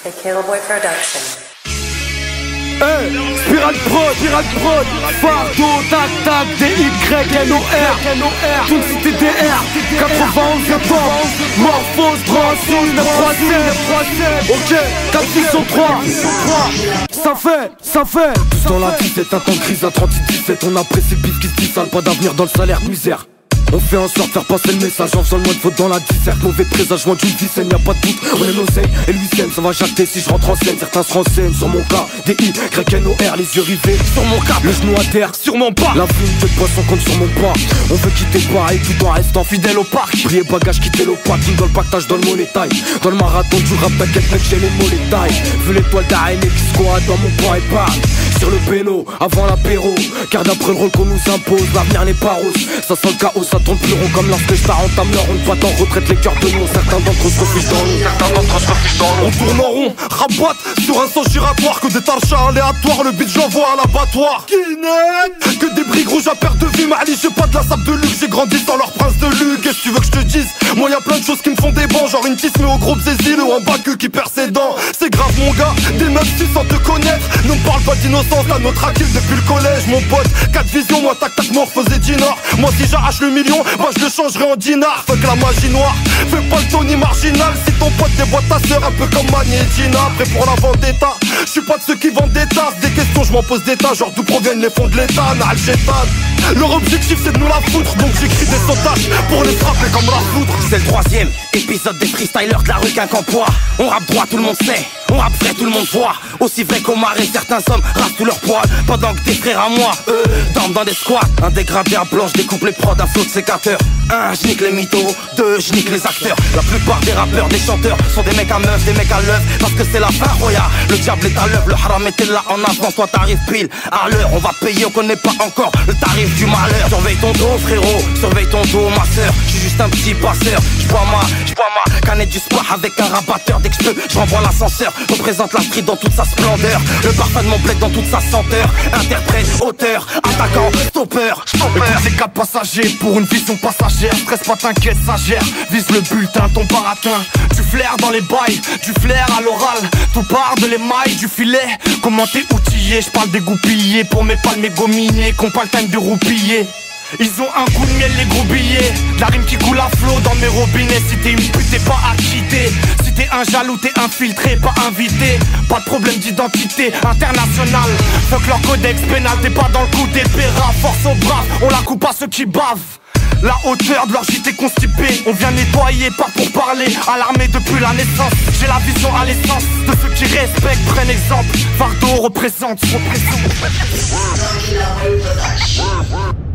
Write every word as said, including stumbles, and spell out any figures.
The Killboy Production. Hey, Spiral Prod, Spiral Prod, Fardeau, tac tac, D Y N O R, toute cité D R, quatre-vingt-onze quatorze, Morphose, trois six, neuf trois sept, ok, quatre six trois, ça fait, ça fait. Tous dans la dix-sept, un temps de crise à trente dix-sept, on apprécie le bif qui se dissale, pas d'avenir dans le salaire, misère. On fait en sorte de faire passer le message en faisant le moins de faute dans la disserte. Mauvais présagement d'une vie saine, y'a pas de doute. On est l'oseille et lui sème, ça va jacter si je rentre en scène. Certains se renseignent sur mon cas, D I Y N O R, les yeux rivés sur mon cap, le genou à terre, sûrement pas. La vie, de poisson compte sur mon pas. On veut quitter Paris tout en restant fidèle au parc. Prier bagage, quitter l'opathie, dans le pactage, dans le money taille. Dans le marathon du rap, t'inquiète mec, j'ai les mots les tailles. Vu l'étoile d'araignée qui squatte dans mon point épargne. Sur le péno, avant l'apéro, car d'après le rôle qu'on nous impose, l'avenir n'est pas rose. Ça sent le chaos, ça tourne plus rond comme lorsque je pars en tame leur. On ne pas en retraite les cœurs de nous. Certains d'entre eux se refuient dans l'eau. Certains d'entre eux se refuient dans l'eau. On tourne en rond, rabote sur un sens giratoire. Que des tarchas aléatoires, le beat j'envoie à l'abattoir. Que des briques rouges à perte de vue. Mali, j'ai pas de la sable de luxe, j'ai grandi sans leur prince de luxe. Qu'est-ce que tu veux que je te dise? Moi y'a plein de choses qui me font des bons. Genre une tisse mais au groupe Zézil ou un bacu qui perd ses dents. C'est grave mon gars, des meufs si sans te connaître. Ne me parle pas d'innocence, t'as notre acquis depuis le collège. Mon pote, quatre visions, moi tac tac morphose et dinor. Moi si j'arrache le million, bah je le changerai en dinar. Fuck la magie noire, fais pas le Tony marginal. Si ton pote déboîte ta sœur un peu comme Mani et Gina. Prêt pour la vendetta, je suis pas de ceux qui vendent des tasses. Des questions je m'en pose des tas, genre d'où proviennent les fonds de l'état. Nal Gétane, leur objectif c'est de nous la foutre. Donc j'écris des sautages pour les frapper comme la foudre. C'est le troisième épisode des freestylers de la rue Quincampoix. On rappe droit, tout le monde sait. On rappe vrai, tout le monde voit. Aussi vrai qu'au marais, certains hommes rasent tous leurs poils. Pendant que tes frères à moi, eux, dorment dans des squats. Un dégradé à blanche, découpe les prods, un flot de sécateur. Un, j'nique les mythos. Deux, j'nique les acteurs. La plupart des rappeurs, des chanteurs sont des mecs à meufs, des mecs à l'œuvre. Parce que c'est la fin, roya. Le diable est à l'œuvre, le haram était là en avance. Toi t'arrives pile à l'heure. On va payer, on connaît pas encore le tarif du malheur. Surveille ton dos, frérot. Surveille ton dos, ma sœur. J'suis juste un petit passeur. J'bois ma, j'bois ma canette du sport avec un rabatteur. Dès que j'peux, j'renvoie l'ascenseur. Représente la street dans toute sa splendeur. Le parfum de mon bled dans toute sa senteur. Interprète, auteur, attaquant, stopper, stopper. Écoute ces quatre passagers pour une vision passagère. Stress pas, t'inquiète, ça gère. Vise le bulletin, ton baratin. Du flair dans les bails, du flair à l'oral. Tout part de l'émail, du filet. Comment t'es outillé, j'parle des goupillés. Pour mes palmes, mes gominés, qu'on pas le time de roupiller. Ils ont un coup de miel, les gros billets. La rime qui coule à flot dans mes robinets. Si t'es une pute, t'es pas à quitter. Si t'es un jaloux, t'es infiltré, pas invité. Pas de problème d'identité internationale. Fuck leur codex pénal, t'es pas dans le coup des péras. Force aux braves, on la coupe à ceux qui bavent. La hauteur de leur J T constipé. On vient nettoyer, pas pour parler. À l'armée depuis la naissance. J'ai la vision à l'essence de ceux qui respectent, prennent exemple. Fardeau représente, représente.